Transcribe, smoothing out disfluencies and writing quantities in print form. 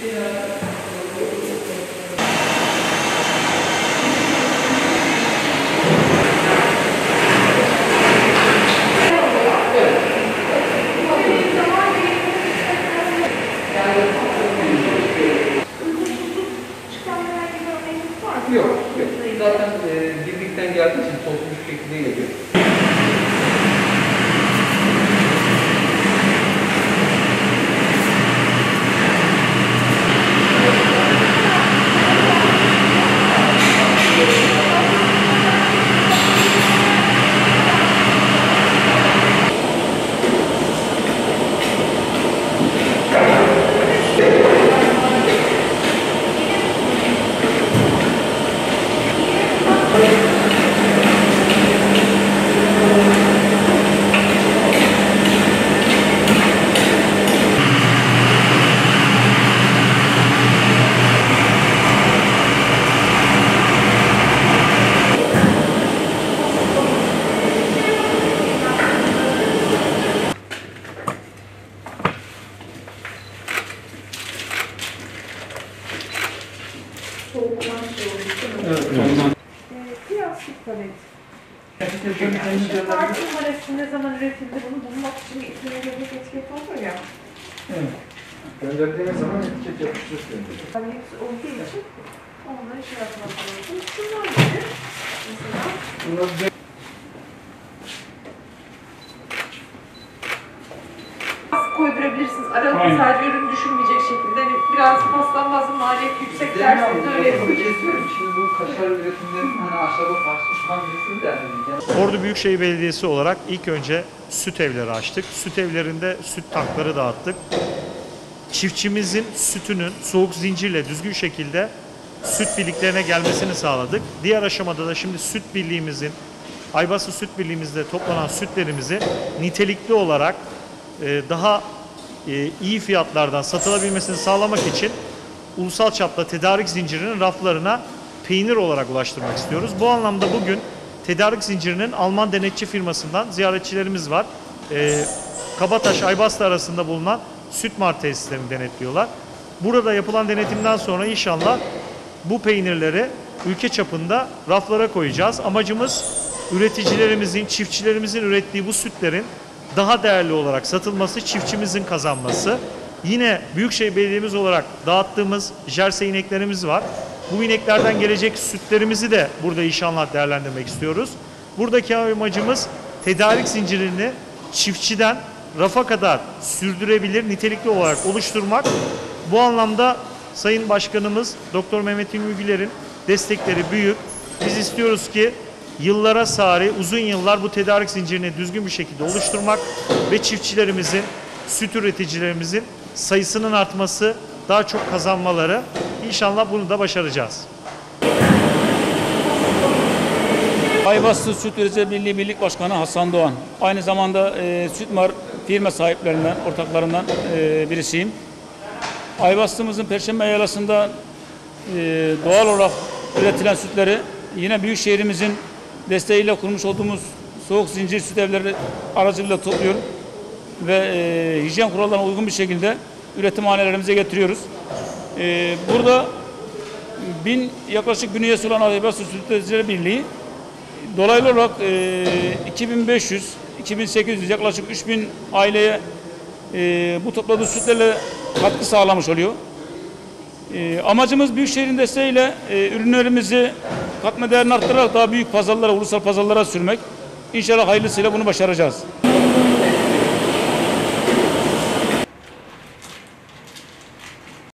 Yok, yok. Zaten birlikten geldiği için toplu bir şekilde geliyor. Evet, biraz süt palet. Parti numarası ne zaman üretildi bunu bulmak için isimlerine etiket olur ya. Evet. Gönderdiğiniz zaman etiket yapıştırıyoruz. Yani hepsi olduğu için onları şey yapmak lazım. Şunlar gibi mesela. Koydurabilirsiniz. Aralıkta sadece ürün düşürmeyecek şekilde. Hani biraz paslanmaz maliyet yüksek derseniz öyle yapabilirsiniz. Şimdi bu kaşar üretimlerinin hani aşağıda farklı birisi de Ordu Büyükşehir Belediyesi olarak ilk önce süt evleri açtık. Süt evlerinde süt tankları dağıttık. Çiftçimizin sütünün soğuk zincirle düzgün şekilde süt birliklerine gelmesini sağladık. Diğer aşamada da şimdi süt birliğimizin, Aybastı Süt Birliğimizde toplanan sütlerimizi nitelikli olarak daha iyi fiyatlardan satılabilmesini sağlamak için ulusal çapta tedarik zincirinin raflarına peynir olarak ulaştırmak istiyoruz. Bu anlamda bugün tedarik zincirinin Alman denetçi firmasından ziyaretçilerimiz var. Kabataş, Aybastı arasında bulunan süt mart tesislerini denetliyorlar. Burada yapılan denetimden sonra inşallah bu peynirleri ülke çapında raflara koyacağız. Amacımız üreticilerimizin, çiftçilerimizin ürettiği bu sütlerin daha değerli olarak satılması, çiftçimizin kazanması. Yine Büyükşehir Belediye'miz olarak dağıttığımız jersey ineklerimiz var. Bu ineklerden gelecek sütlerimizi de burada inşallah değerlendirmek istiyoruz. Buradaki amacımız tedarik zincirini çiftçiden rafa kadar sürdürebilir, nitelikli olarak oluşturmak. Bu anlamda Sayın Başkanımız Doktor Mehmet Hilmi Güler'in destekleri büyük. Biz istiyoruz ki yıllara sari, uzun yıllar bu tedarik zincirini düzgün bir şekilde oluşturmak ve çiftçilerimizin, süt üreticilerimizin sayısının artması, daha çok kazanmaları. İnşallah bunu da başaracağız. Aybastı Süt Üreticileri Birliği Birlik Başkanı Hasan Doğan. Aynı zamanda Sütmar firma sahiplerinden, ortaklarından birisiyim. Aybastı'mızın Perşembe Yaylası'nda doğal olarak üretilen sütleri yine Büyükşehir'imizin desteğiyle kurmuş olduğumuz soğuk zincir süt evleri aracılığıyla topluyorum ve hijyen kurallarına uygun bir şekilde üretim hanelerimize getiriyoruz. Burada yaklaşık 1000 üyesi olan Aybastı Süt Üreticileri Birliği dolaylı olarak 2800 yaklaşık 3000 aileye bu topladığı sütlerle katkı sağlamış oluyor. Amacımız Büyükşehir'in desteğiyle ürünlerimizi katma değerini arttırarak daha büyük pazarlara, ulusal pazarlara sürmek. İnşallah hayırlısıyla bunu başaracağız.